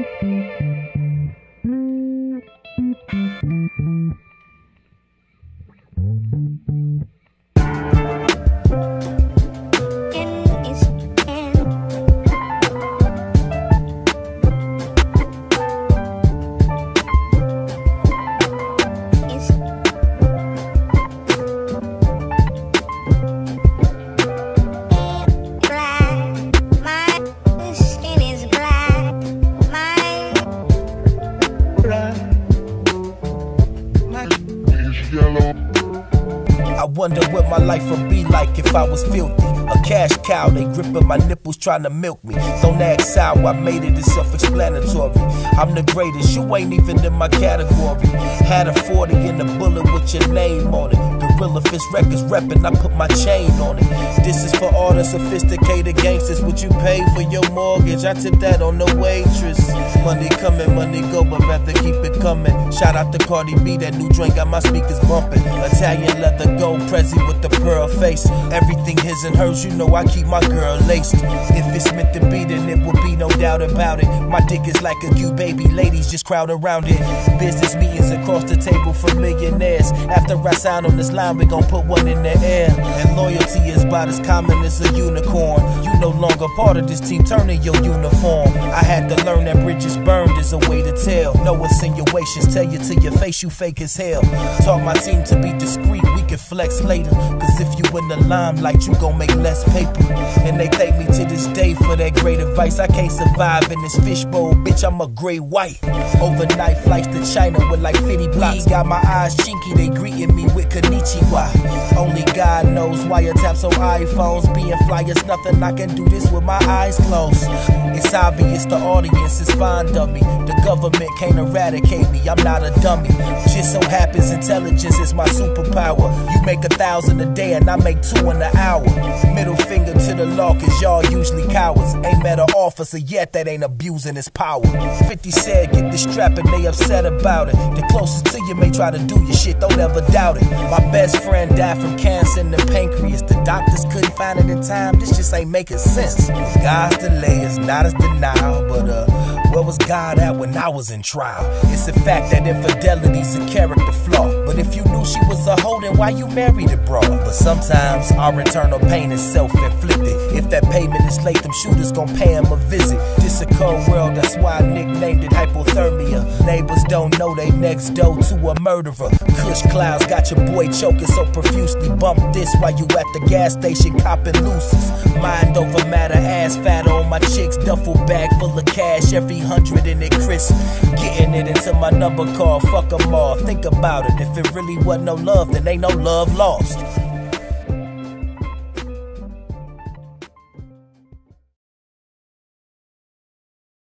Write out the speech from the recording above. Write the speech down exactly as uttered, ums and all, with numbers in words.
I wonder what my life would be like if I was filthy. A cash cow, they gripping my nipples trying to milk me. Don't ask how I made it, it's self-explanatory. I'm the greatest, you ain't even in my category. Had a forty in a bullet with your name on it. Gorilla Fist Records reppin', I put my chain on it. This is for all the sophisticated gangsters. Would you pay for your mortgage? I tip that on the waitress. Money coming, money go, but rather keep it coming. Shout out to Cardi B, that new drink got my speakers bumping. Italian leather gold Prezi with the pearl face. Everything his and hers, you know I keep my girl laced. If it's meant to be, then it will be, no doubt about it. My dick is like a cute baby, ladies just crowd around it. Business meetings across the table for millionaires. After I sign on this line, we gon' put one in the air. And loyalty is about as common as a unicorn. You no longer part of this team, turn in your uniform. I had to learn that bridges burned is a way to tell. No insinuations, tell you to your face you fake as hell. Taught my team to be discreet, we can flex later. Cause if you in the limelight, you gon' make less paper. And they thank me to this day for that great advice. I can't survive in this fishbowl, bitch, I'm a gray white. Overnight flights to China with like fifty blocks. Got my eyes chinky, they greeting me with konnichiwa. Only God knows wiretaps on iPhones. Being fly is nothing, I can do this with my eyes closed. It's obvious the audience is fond of me. The government can't eradicate me, I'm not a dummy. Just so happens intelligence is my superpower. You make a thousand a day and I make two in an hour. Middle finger to the law, cause y'all usually cowards. Ain't met an officer yet that ain't abusing his power. fifty said get the strap and they upset about it. The closest to you may try to do your shit, don't ever doubt it. My best friend died from cancer in the pancreas. The doctors couldn't find it in time, this just ain't making sense. God's delay is not as denial, but uh, where was God at when I was in trial? It's a fact that infidelity's a character flaw. But if you knew she was a hoe, then why you married a broad? But sometimes our internal pain is self-inflicted. If that payment is late, them shooters gon' pay him a visit. This a cold world, that's why I nicknamed it hypothermia. Neighbors don't know they next door to a murderer. Kush clouds got your boy choking so profusely. Bump this while you at the gas station copping looses. Mind over matter, ass fat on my chick's duffel bag full of cash. Every hundred in it crisp. Getting it into my number card, fuck them all. Think about it, if it really wasn't no love, then ain't no love lost.